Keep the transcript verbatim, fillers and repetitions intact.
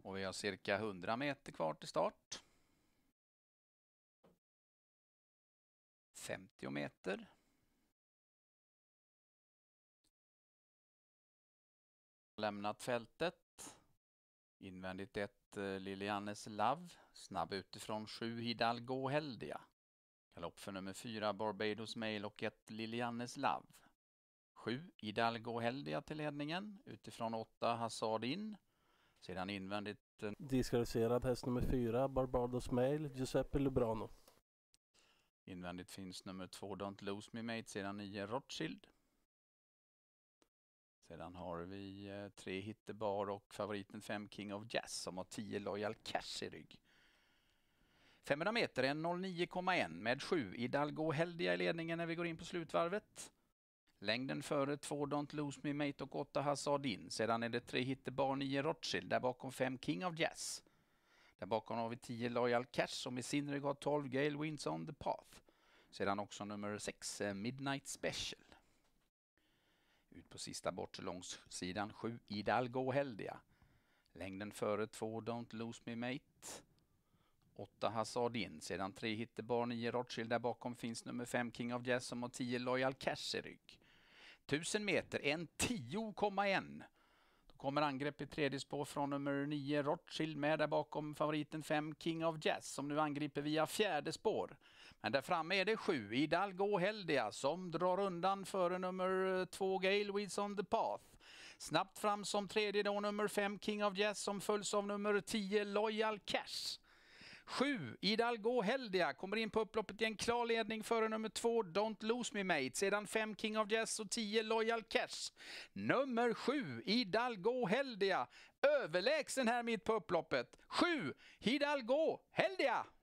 Och vi har cirka hundra meter kvar till start. femtio meter. Lämnat fältet. Invändigt ett uh, Lilianes Love. Snabb utifrån sju Hidalgo Heldia. Galopp för nummer fyra Barbados Mail och ett Lilianes Love. sju Hidalgo Heldia till ledningen. Utifrån åtta Hazard in. Sedan invändigt... Uh, Diskvalificerad häst nummer fyra Barbados Mail, Giuseppe Lubrano. Invändigt finns nummer två Don't Lose Me Mate, sedan nio Rothschild. Sedan har vi eh, tre Hitterbar och favoriten fem King of Jazz som har tio Loyal Cash i rygg. femhundra meter, en noll nio komma ett med sju Hidalgo Heldia i ledningen när vi går in på slutvarvet. Längden före två Don't Lose Me Mate och åtta Hazard in. Sedan är det tre Hitterbar, nio Rothschild, där bakom fem King of Jazz. Där bakom har vi tio Loyal Cash som i sin rygg har tolv Gale Winds on the Path. Sedan också nummer sex Midnight Special. Ut på sista bortre långsidan sju Hidalgo Heldia. Längden före två Don't Lose Me Mate. åtta Hazard in. Sedan tre Hitterbar, nio Rothschild. Där bakom finns nummer fem King of Jazz som har tio Loyal Cash i rygg. tusen meter, en tio komma ett. Kommer angrepp i tredje spår från nummer nio Rothschild med, där bakom favoriten fem King of Jazz som nu angriper via fjärde spår. Men där framme är det sju Hidalgo Heldia som drar undan före nummer två Gale Winds on the Path. Snabbt fram som tredje då nummer fem King of Jazz som följs av nummer tio Loyal Cash. sju Hidalgo Heldia kommer in på upploppet i en klar ledning före nummer två Don't Lose Me Mate. Sedan fem King of Jazz och tio Loyal Cash. Nummer sju Hidalgo Heldia överlägsen här mitt på upploppet. sju Hidalgo Heldia!